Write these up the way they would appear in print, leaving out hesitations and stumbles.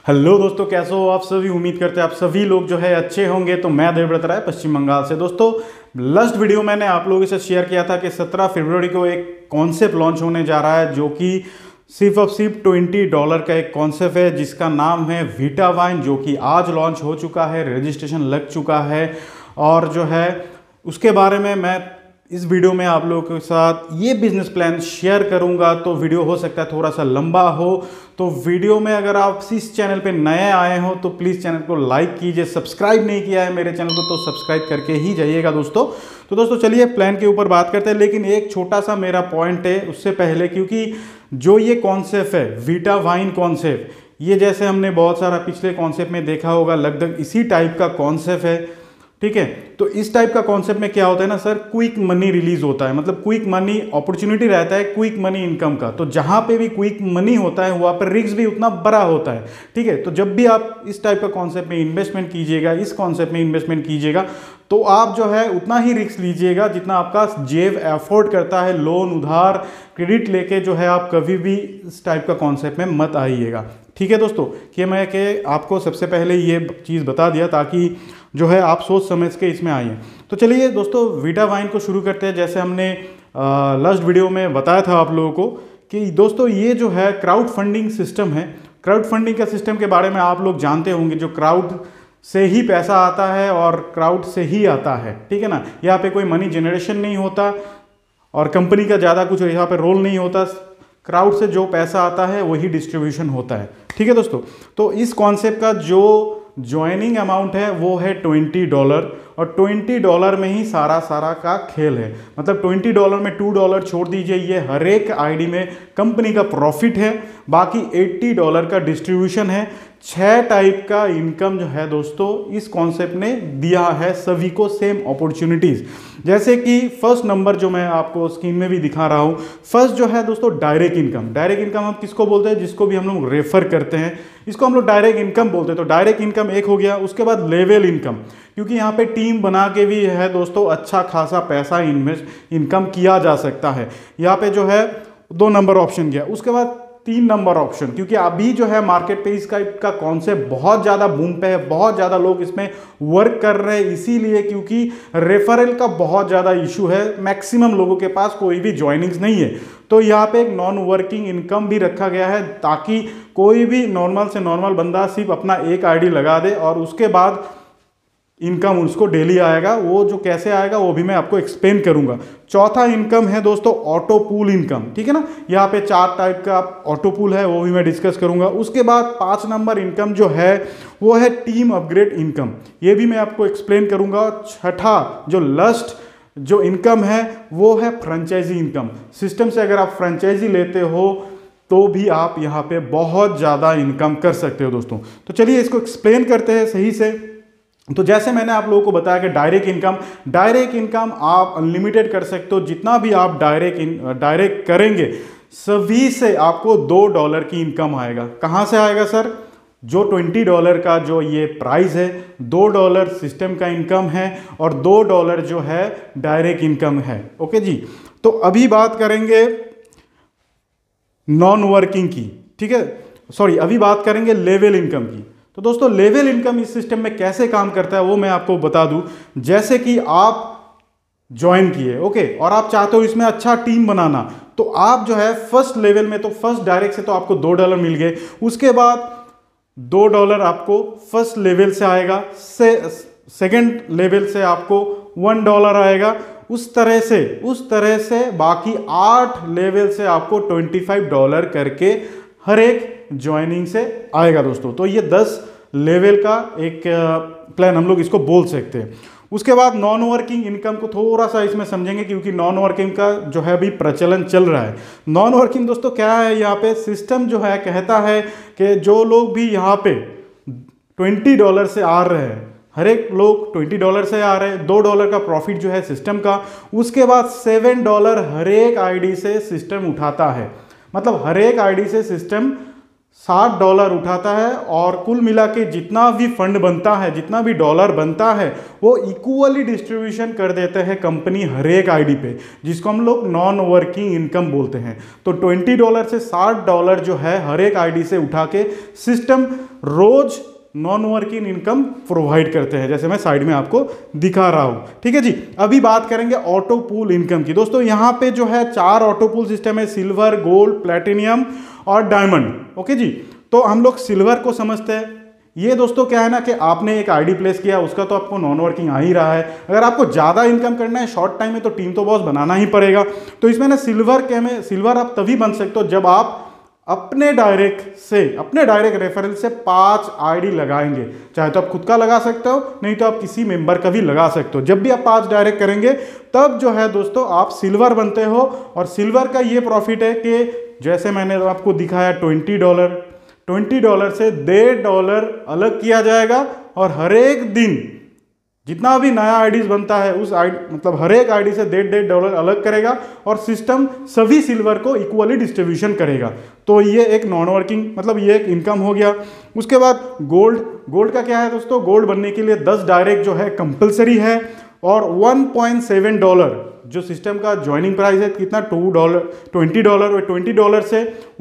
Hello दोस्तों, कैसे हो आप सभी। उम्मीद करते हैं आप सभी लोग जो है अच्छे होंगे। तो मैं देवव्रत राय पश्चिम बंगाल से। दोस्तों, लास्ट वीडियो मैंने आप लोगों के साथ शेयर किया था कि 17 फरवरी को एक कॉन्सेप्ट लॉन्च होने जा रहा है, जो कि सिर्फ और सिर्फ $20 का एक कॉन्सेप्ट है, जिसका नाम है वीटा वाइन, जो कि आज लॉन्च हो चुका है, रजिस्ट्रेशन लग चुका है। और जो है उसके बारे में मैं इस वीडियो में आप लोगों के साथ ये बिजनेस प्लान शेयर करूंगा। तो वीडियो हो सकता है थोड़ा सा लंबा हो, तो वीडियो में अगर आप इस चैनल पे नए आए हो तो प्लीज़ चैनल को लाइक कीजिए। सब्सक्राइब नहीं किया है मेरे चैनल को तो सब्सक्राइब करके ही जाइएगा दोस्तों। तो दोस्तों चलिए प्लान के ऊपर बात करते हैं, लेकिन एक छोटा सा मेरा पॉइंट है उससे पहले, क्योंकि जो ये कॉन्सेप्ट है वीटा वाइन कॉन्सेप्ट, ये जैसे हमने बहुत सारा पिछले कॉन्सेप्ट में देखा होगा, लगभग इसी टाइप का कॉन्सेप्ट है। ठीक है, तो इस टाइप का कॉन्सेप्ट में क्या होता है ना सर, क्विक मनी रिलीज होता है, मतलब क्विक मनी अपॉर्चुनिटी रहता है, क्विक मनी इनकम का। तो जहां पे भी क्विक मनी होता है वहां पर रिस्क भी उतना बड़ा होता है। ठीक है, तो जब भी आप इस टाइप का कॉन्सेप्ट में इन्वेस्टमेंट कीजिएगा, इस कॉन्सेप्ट में इन्वेस्टमेंट कीजिएगा, तो आप जो है उतना ही रिस्क लीजिएगा जितना आपका जेब अफोर्ड करता है। लोन उधार क्रेडिट लेके जो है आप कभी भी इस टाइप का कॉन्सेप्ट में मत आइएगा। ठीक है दोस्तों, कि मैं आपको सबसे पहले ये चीज़ बता दिया ताकि जो है आप सोच समझ के इसमें आइए। तो चलिए दोस्तों वीटा वाइन को शुरू करते हैं। जैसे हमने लास्ट वीडियो में बताया था आप लोगों को कि दोस्तों ये जो है क्राउड फंडिंग सिस्टम है। क्राउड फंडिंग का सिस्टम के बारे में आप लोग जानते होंगे, जो क्राउड से ही पैसा आता है और क्राउड से ही आता है। ठीक है ना, यहाँ पे कोई मनी जनरेशन नहीं होता और कंपनी का ज़्यादा कुछ यहाँ पे रोल नहीं होता। क्राउड से जो पैसा आता है वही डिस्ट्रीब्यूशन होता है। ठीक है दोस्तों, तो इस कॉन्सेप्ट का जो ज्वाइनिंग अमाउंट है वो है $20, और $20 में ही सारा का खेल है। मतलब $20 में $2 छोड़ दीजिए, ये हर एक आईडी में कंपनी का प्रॉफिट है। बाकी $80 का डिस्ट्रीब्यूशन है। 6 टाइप का इनकम जो है दोस्तों इस कॉन्सेप्ट ने दिया है सभी को, सेम अपॉर्चुनिटीज़। जैसे कि फर्स्ट नंबर जो मैं आपको स्क्रीन में भी दिखा रहा हूँ, फर्स्ट जो है दोस्तों डायरेक्ट इनकम। डायरेक्ट इनकम हम किसको बोलते हैं, जिसको भी हम लोग रेफर करते हैं, इसको हम लोग डायरेक्ट इनकम बोलते हैं। तो डायरेक्ट इनकम एक हो गया। उसके बाद लेवल इनकम, क्योंकि यहाँ पे टीम बना के भी है दोस्तों अच्छा खासा पैसा इनकम किया जा सकता है। यहाँ पे जो है 2 नंबर ऑप्शन गया। उसके बाद 3 नंबर ऑप्शन, क्योंकि अभी जो है मार्केट पे इसका कॉन्सेप्ट बहुत ज़्यादा बूम पे है, बहुत ज़्यादा लोग इसमें वर्क कर रहे हैं, इसीलिए क्योंकि रेफरल का बहुत ज़्यादा इशू है। मैक्सिमम लोगों के पास कोई भी ज्वाइनिंग्स नहीं है। तो यहाँ पे एक नॉन वर्किंग इनकम भी रखा गया है, ताकि कोई भी नॉर्मल से नॉर्मल बंदा सिर्फ अपना एक आईडी लगा दे और उसके बाद इनकम उसको डेली आएगा। वो जो कैसे आएगा वो भी मैं आपको एक्सप्लेन करूंगा। चौथा इनकम है दोस्तों ऑटो पूल इनकम। ठीक है ना, यहाँ पे 4 टाइप का ऑटो पूल है, वो भी मैं डिस्कस करूंगा। उसके बाद 5 नंबर इनकम जो है वो है टीम अपग्रेड इनकम, ये भी मैं आपको एक्सप्लेन करूंगा। छठा जो लास्ट जो इनकम है वो है फ्रेंचाइजी इनकम। सिस्टम से अगर आप फ्रेंचाइजी लेते हो तो भी आप यहाँ पे बहुत ज़्यादा इनकम कर सकते हो दोस्तों। तो चलिए इसको एक्सप्लेन करते हैं सही से। तो जैसे मैंने आप लोगों को बताया कि डायरेक्ट इनकम आप अनलिमिटेड कर सकते हो। जितना भी आप डायरेक्ट करेंगे सभी से आपको $2 की इनकम आएगा। कहाँ से आएगा सर, जो $20 का जो ये प्राइस है, $2 सिस्टम का इनकम है और $2 जो है डायरेक्ट इनकम है। ओके जी, तो अभी बात करेंगे नॉन वर्किंग की। ठीक है, सॉरी, अभी बात करेंगे लेवल इनकम की। तो दोस्तों लेवल इनकम इस सिस्टम में कैसे काम करता है वो मैं आपको बता दूं। जैसे कि आप ज्वाइन किए, ओके, और आप चाहते हो इसमें अच्छा टीम बनाना, तो आप जो है फर्स्ट लेवल में, तो फर्स्ट डायरेक्ट से तो आपको $2 मिल गए। उसके बाद $2 आपको फर्स्ट लेवल से आएगा, सेकेंड लेवल से आपको $1 आएगा। उस तरह से बाकी 8 लेवल से आपको $25 करके हर एक ज्वाइनिंग से आएगा दोस्तों। तो ये 10 लेवल का एक प्लान हम लोग इसको बोल सकते हैं। उसके बाद नॉन वर्किंग इनकम को थोड़ा सा इसमें समझेंगे, क्योंकि नॉन वर्किंग का जो है अभी प्रचलन चल रहा है। नॉन वर्किंग दोस्तों क्या है, यहाँ पे सिस्टम जो है कहता है कि जो लोग भी यहाँ पे $20 से आ रहे हैं, हर एक लोग $20 से आ रहे हैं, $2 का प्रॉफिट जो है सिस्टम का। उसके बाद $7 हर एक आईडी से सिस्टम उठाता है। मतलब हर एक आईडी से सिस्टम $60 उठाता है और कुल मिला के जितना भी फंड बनता है, जितना भी डॉलर बनता है, वो इक्वली डिस्ट्रीब्यूशन कर देते हैं कंपनी हर एक आईडी पे, जिसको हम लोग नॉन वर्किंग इनकम बोलते हैं। तो $20 से $60 जो है हर एक आईडी से उठा के सिस्टम रोज नॉन वर्किंग इनकम प्रोवाइड करते हैं, जैसे मैं साइड में आपको दिखा रहा हूं। ठीक है जी। अभी बात करेंगे ऑटो पूल इनकम की। दोस्तों यहाँ पे जो है 4 ऑटो पूल सिस्टम है, सिल्वर, गोल्ड, प्लेटिनियम और डायमंड। ओके जी। तो हम लोग सिल्वर को समझते हैं। ये दोस्तों क्या है ना कि आपने एक आईडी प्लेस किया, उसका तो आपको नॉन वर्किंग आ ही रहा है। अगर आपको ज़्यादा इनकम करना है शॉर्ट टाइम में तो टीम तो बॉस बनाना ही पड़ेगा। तो इसमें ना सिल्वर आप तभी बन सकते हो जब आप अपने डायरेक्ट रेफरेंस से 5 आईडी लगाएंगे। चाहे तो आप खुद का लगा सकते हो, नहीं तो आप किसी मेंबर का भी लगा सकते हो। जब भी आप 5 डायरेक्ट करेंगे तब जो है दोस्तों आप सिल्वर बनते हो। और सिल्वर का ये प्रॉफिट है कि जैसे मैंने आपको दिखाया $20 से $1.5 अलग किया जाएगा और हर एक दिन जितना भी नया आईडीज बनता है उस मतलब हर एक आईडी से $1.5 अलग करेगा और सिस्टम सभी सिल्वर को इक्वली डिस्ट्रीब्यूशन करेगा। तो ये एक नॉन वर्किंग मतलब ये एक इनकम हो गया। उसके बाद गोल्ड का क्या है दोस्तों, गोल्ड बनने के लिए 10 डायरेक्ट जो है कंपलसरी है और $1.7 जो सिस्टम का ज्वाइनिंग प्राइस है कितना $20 और $20 से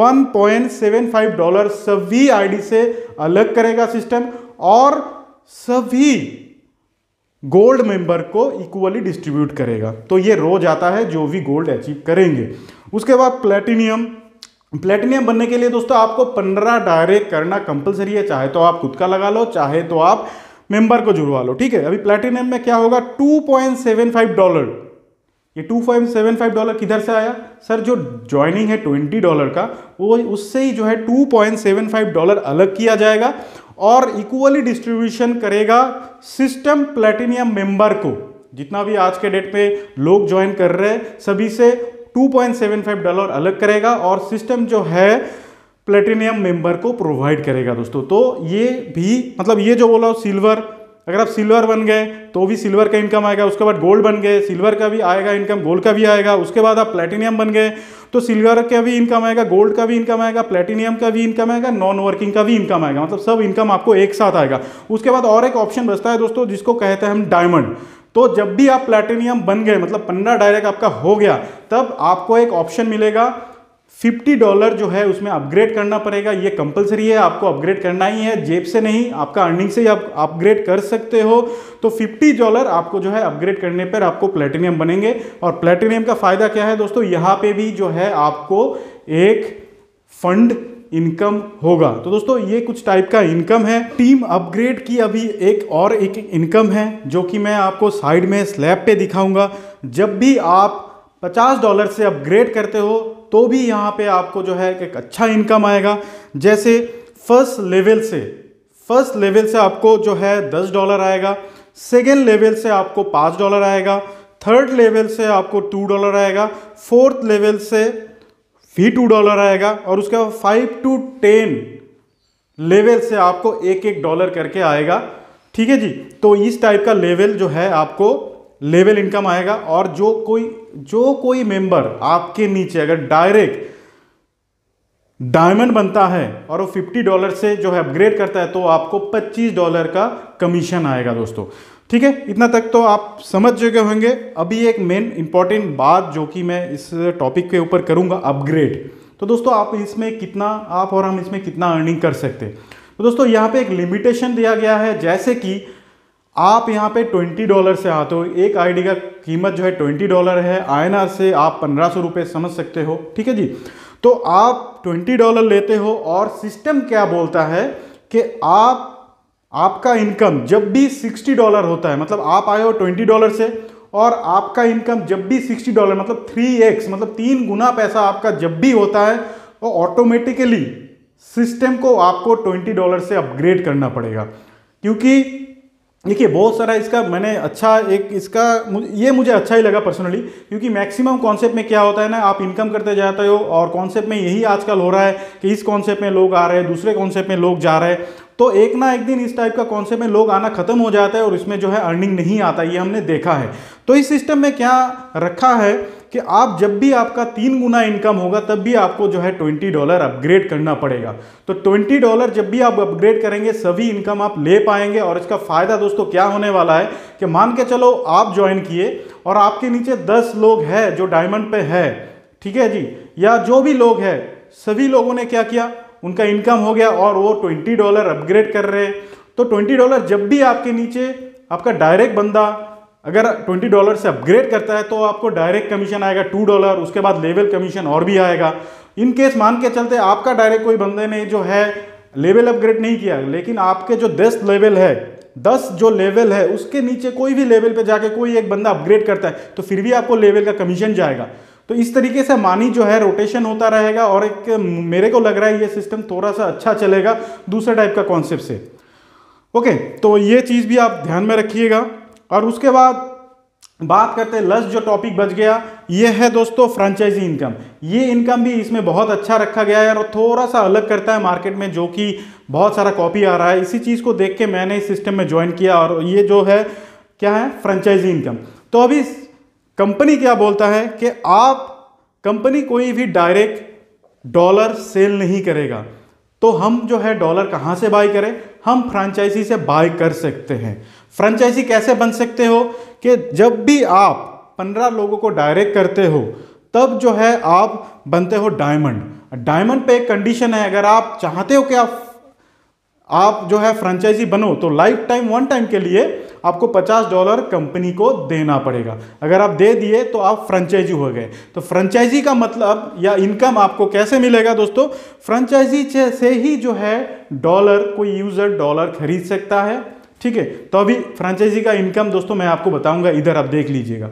$1.75 सभी आईडी से अलग करेगा सिस्टम और सभी गोल्ड मेंबर को इक्वली डिस्ट्रीब्यूट करेगा। तो ये रोज आता है जो भी गोल्ड अचीव करेंगे। उसके बाद प्लेटिनियम बनने के लिए दोस्तों आपको 15 डायरेक्ट करना कंपलसरी है। चाहे तो आप खुद का लगा लो, चाहे तो आप मेंबर को जुड़वा लो। ठीक है। अभी प्लेटिनियम में क्या होगा, $2.75। ये $2.75 किधर से आया सर, जो ज्वाइनिंग है $20 का वो उससे ही जो है $2.75 अलग किया जाएगा और इक्वली डिस्ट्रीब्यूशन करेगा सिस्टम प्लेटिनियम मेंबर को। जितना भी आज के डेट पे लोग ज्वाइन कर रहे हैं सभी से $2.75 अलग करेगा और सिस्टम जो है प्लेटिनियम मेंबर को प्रोवाइड करेगा दोस्तों। तो ये भी मतलब ये जो बोला सिल्वर, अगर आप सिल्वर बन गए तो भी सिल्वर का इनकम आएगा। उसके बाद गोल्ड बन गए, सिल्वर का भी आएगा इनकम, गोल्ड का भी आएगा। उसके बाद आप प्लेटिनियम बन गए तो सिल्वर का भी इनकम आएगा, गोल्ड का भी इनकम आएगा, प्लेटिनियम का भी इनकम आएगा, नॉन वर्किंग का भी इनकम आएगा। मतलब सब इनकम आपको एक साथ आएगा। उसके बाद और एक ऑप्शन बचता है दोस्तों जिसको कहते हैं हम डायमंड। तो जब भी आप प्लेटिनियम बन गए मतलब 15 डायरेक्ट आपका हो गया तब आपको एक ऑप्शन मिलेगा $50 जो है उसमें अपग्रेड करना पड़ेगा। ये कंपलसरी है, आपको अपग्रेड करना ही है, जेब से नहीं, आपका अर्निंग से ही आप अपग्रेड कर सकते हो। तो $50 आपको जो है अपग्रेड करने पर आपको प्लेटिनियम बनेंगे। और प्लेटिनियम का फायदा क्या है दोस्तों, यहाँ पे भी जो है आपको एक फंड इनकम होगा। तो दोस्तों ये कुछ टाइप का इनकम है। टीम अपग्रेड की अभी एक इनकम है जो कि मैं आपको साइड में स्लैब पे दिखाऊंगा। जब भी आप $50 से अपग्रेड करते हो तो भी यहाँ पे आपको जो है एक अच्छा इनकम आएगा। जैसे फर्स्ट लेवल से आपको जो है $10 आएगा, सेकेंड लेवल से आपको $5 आएगा, थर्ड लेवल से आपको $2 आएगा, फोर्थ लेवल से भी $2 आएगा और उसके बाद 5 to 10 लेवल से आपको $1 करके आएगा। ठीक है जी। तो इस टाइप का लेवल जो है आपको लेवल इनकम आएगा। और जो कोई मेंबर आपके नीचे अगर डायरेक्ट डायमंड बनता है और वो $50 से जो है अपग्रेड करता है तो आपको $25 का कमीशन आएगा दोस्तों। ठीक है, इतना तक तो आप समझ चुके होंगे। अभी एक मेन इंपॉर्टेंट बात जो कि मैं इस टॉपिक के ऊपर करूंगा, अपग्रेड। तो दोस्तों आप हम इसमें कितना अर्निंग कर सकते हैं। तो दोस्तों यहाँ पे एक लिमिटेशन दिया गया है। जैसे कि आप यहाँ पे $20 से आते हो, एक आईडी का कीमत जो है $20 है, INR से आप 1500 रुपये समझ सकते हो। ठीक है जी। तो आप $20 लेते हो और सिस्टम क्या बोलता है कि आपका इनकम जब भी $60 होता है, मतलब आप आए हो $20 से और आपका इनकम जब भी $60 मतलब 3x मतलब 3 गुना पैसा आपका जब भी होता है तो ऑटोमेटिकली सिस्टम को आपको $20 से अपग्रेड करना पड़ेगा। क्योंकि देखिए बहुत सारा इसका मैंने ये मुझे अच्छा ही लगा पर्सनली। क्योंकि मैक्सिमम कॉन्सेप्ट में क्या होता है ना, आप इनकम करते जाते हो और कॉन्सेप्ट में यही आजकल हो रहा है कि इस कॉन्सेप्ट में लोग आ रहे हैं, दूसरे कॉन्सेप्ट में लोग जा रहे हैं। तो एक ना एक दिन इस टाइप का कॉन्सेप्ट में लोग आना खत्म हो जाता है और इसमें जो है अर्निंग नहीं आता, ये हमने देखा है। तो इस सिस्टम में क्या रखा है कि आप जब भी आपका 3 गुना इनकम होगा तब भी आपको जो है $20 अपग्रेड करना पड़ेगा। तो $20 जब भी आप अपग्रेड करेंगे सभी इनकम आप ले पाएंगे। और इसका फायदा दोस्तों क्या होने वाला है कि मान के चलो आप ज्वाइन किए और आपके नीचे 10 लोग हैं जो डायमंड पे है, ठीक है जी, या जो भी लोग हैं सभी लोगों ने क्या किया, उनका इनकम हो गया और वो $20 अपग्रेड कर रहे हैं। तो $20 जब भी आपके नीचे आपका डायरेक्ट बंदा अगर $20 से अपग्रेड करता है तो आपको डायरेक्ट कमीशन आएगा $2, उसके बाद लेवल कमीशन और भी आएगा। इन केस मान के चलते आपका डायरेक्ट कोई बंदे ने जो है लेवल अपग्रेड नहीं किया, लेकिन आपके जो 10 लेवल है, 10 जो लेवल है उसके नीचे कोई भी लेवल पे जाके कोई एक बंदा अपग्रेड करता है तो फिर भी आपको लेवल का कमीशन जाएगा। तो इस तरीके से मानी जो है रोटेशन होता रहेगा और एक मेरे को लग रहा है ये सिस्टम थोड़ा सा अच्छा चलेगा दूसरे टाइप का कॉन्सेप्ट से। ओके, तो ये चीज़ भी आप ध्यान में रखिएगा। और उसके बाद बात करते हैं लास्ट जो टॉपिक बच गया, ये है दोस्तों फ्रेंचाइजी इनकम। ये इनकम भी इसमें बहुत अच्छा रखा गया है और थोड़ा सा अलग करता है मार्केट में, जो कि बहुत सारा कॉपी आ रहा है। इसी चीज़ को देख के मैंने इस सिस्टम में ज्वाइन किया और ये जो है क्या है, फ्रेंचाइजी इनकम। तो अभी कंपनी क्या बोलता है कि आप कंपनी कोई भी डायरेक्ट डॉलर सेल नहीं करेगा, तो हम जो है डॉलर कहाँ से बाय करें, हम फ्रेंचाइजी से बाय कर सकते हैं। फ्रेंचाइजी कैसे बन सकते हो कि जब भी आप 15 लोगों को डायरेक्ट करते हो तब जो है आप बनते हो डायमंड। डायमंड पे एक कंडीशन है, अगर आप चाहते हो कि आप जो है फ्रेंचाइजी बनो तो लाइफ टाइम वन टाइम के लिए आपको $50 कंपनी को देना पड़ेगा। अगर आप दे दिए तो आप फ्रेंचाइजी हो गए। तो फ्रेंचाइजी का मतलब या इनकम आपको कैसे मिलेगा दोस्तों, फ्रेंचाइजी से ही जो है डॉलर, कोई यूजर डॉलर खरीद सकता है, ठीक है। तो अभी फ्रेंचाइजी का इनकम दोस्तों मैं आपको बताऊंगा, इधर आप देख लीजिएगा।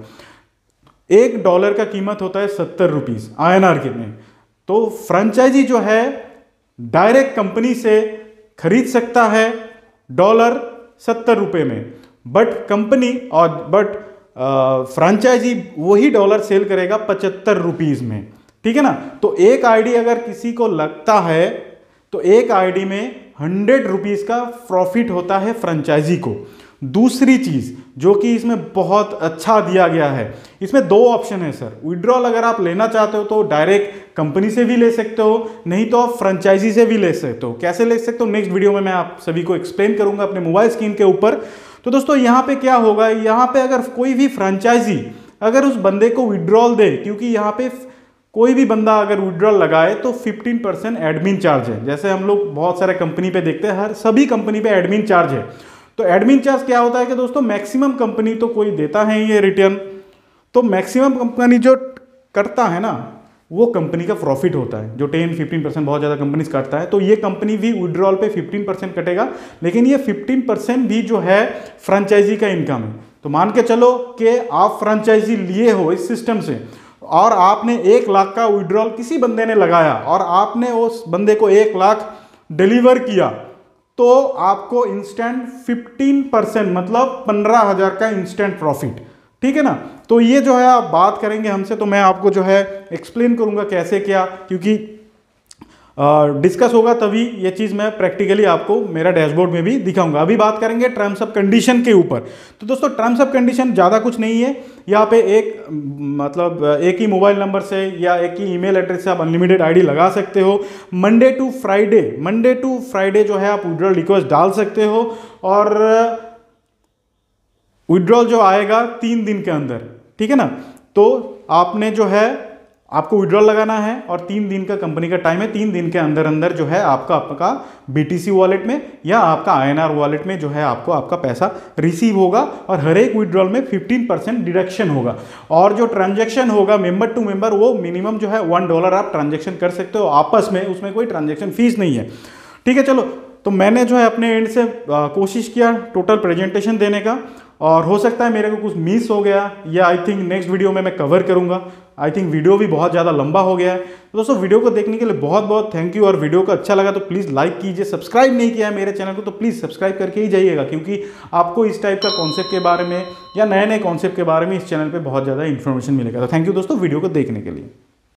$1 का कीमत होता है 70 रुपीज INR कितने। तो फ्रेंचाइजी जो है डायरेक्ट कंपनी से खरीद सकता है डॉलर 70 रुपए में, बट कंपनी और फ्रेंचाइजी वही डॉलर सेल करेगा 75 रुपीज में, ठीक है ना। तो एक आईडी अगर किसी को लगता है तो एक आईडी में 100 रुपीज का प्रॉफिट होता है फ्रेंचाइजी को। दूसरी चीज जो कि इसमें बहुत अच्छा दिया गया है, इसमें 2 ऑप्शन है सर। विड्रॉल अगर आप लेना चाहते हो तो डायरेक्ट कंपनी से भी ले सकते हो, नहीं तो आप फ्रेंचाइजी से भी ले सकते हो। कैसे ले सकते हो नेक्स्ट वीडियो में मैं आप सभी को एक्सप्लेन करूंगा अपने मोबाइल स्क्रीन के ऊपर। तो दोस्तों यहाँ पे क्या होगा, यहाँ पे अगर कोई भी फ्रेंचाइजी अगर उस बंदे को विड्रॉल दे, क्योंकि यहाँ पे कोई भी बंदा अगर विड्रॉल लगाए तो 15% एडमिन चार्ज है। जैसे हम लोग बहुत सारे कंपनी पे देखते हैं, हर सभी कंपनी पे एडमिन चार्ज है। तो एडमिन चार्ज क्या होता है कि दोस्तों मैक्सिमम कंपनी तो कोई देता है ये रिटर्न, तो मैक्सिमम कंपनी जो करता है ना वो कंपनी का प्रॉफिट होता है, जो 10-15% बहुत ज़्यादा कंपनीज करता है। तो ये कंपनी भी विड्रॉल पे 15% कटेगा, लेकिन ये 15% भी जो है फ्रेंचाइजी का इनकम है। तो मान के चलो कि आप फ्रेंचाइजी लिए हो इस सिस्टम से और आपने 1 लाख का विड्रॉल किसी बंदे ने लगाया और आपने उस बंदे को 1 लाख डिलीवर किया, तो आपको इंस्टेंट 15% मतलब 15,000 का इंस्टेंट प्रॉफिट, ठीक है ना। तो ये जो है आप बात करेंगे हमसे तो मैं आपको जो है एक्सप्लेन करूंगा कैसे क्या, क्योंकि डिस्कस होगा तभी ये चीज़ मैं प्रैक्टिकली आपको मेरा डैशबोर्ड में भी दिखाऊंगा। अभी बात करेंगे टर्म्स ऑफ कंडीशन के ऊपर। तो दोस्तों टर्म्स ऑफ कंडीशन ज़्यादा कुछ नहीं है, यहाँ पे एक ही मोबाइल नंबर से या एक ही ईमेल एड्रेस से आप अनलिमिटेड आईडी लगा सकते हो। मंडे टू फ्राइडे जो है आप विड्रॉल रिक्वेस्ट डाल सकते हो और विड्रॉल जो आएगा 3 दिन के अंदर, ठीक है ना। तो आपने जो है आपको विड्रॉल लगाना है और 3 दिन का कंपनी का टाइम है। 3 दिन के अंदर अंदर जो है आपका BTC वॉलेट में या आपका INR वॉलेट में जो है आपका पैसा रिसीव होगा और हर एक विड्रॉल में 15% डिडक्शन होगा। और जो ट्रांजैक्शन होगा मेंबर टू मेंबर वो मिनिमम जो है $1 आप ट्रांजैक्शन कर सकते हो आपस में, उसमें कोई ट्रांजैक्शन फीस नहीं है, ठीक है। चलो, तो मैंने जो है अपने एंड से कोशिश किया टोटल प्रेजेंटेशन देने का, और हो सकता है मेरे को कुछ मिस हो गया या आई थिंक नेक्स्ट वीडियो में मैं कवर करूंगा। आई थिंक वीडियो भी बहुत ज़्यादा लंबा हो गया है। तो दोस्तों वीडियो को देखने के लिए बहुत बहुत थैंक यू, और वीडियो को अच्छा लगा तो प्लीज़ लाइक कीजिए। सब्सक्राइब नहीं किया है मेरे चैनल को तो प्लीज़ सब्सक्राइब करके ही जाइएगा, क्योंकि आपको इस टाइप का कॉन्सेप्ट के बारे में या नए नए कॉन्सेप्ट के बारे में इस चैनल पर बहुत ज़्यादा इन्फॉर्मेशन मिलेगा। तो थैंक यू दोस्तों वीडियो को देखने के लिए।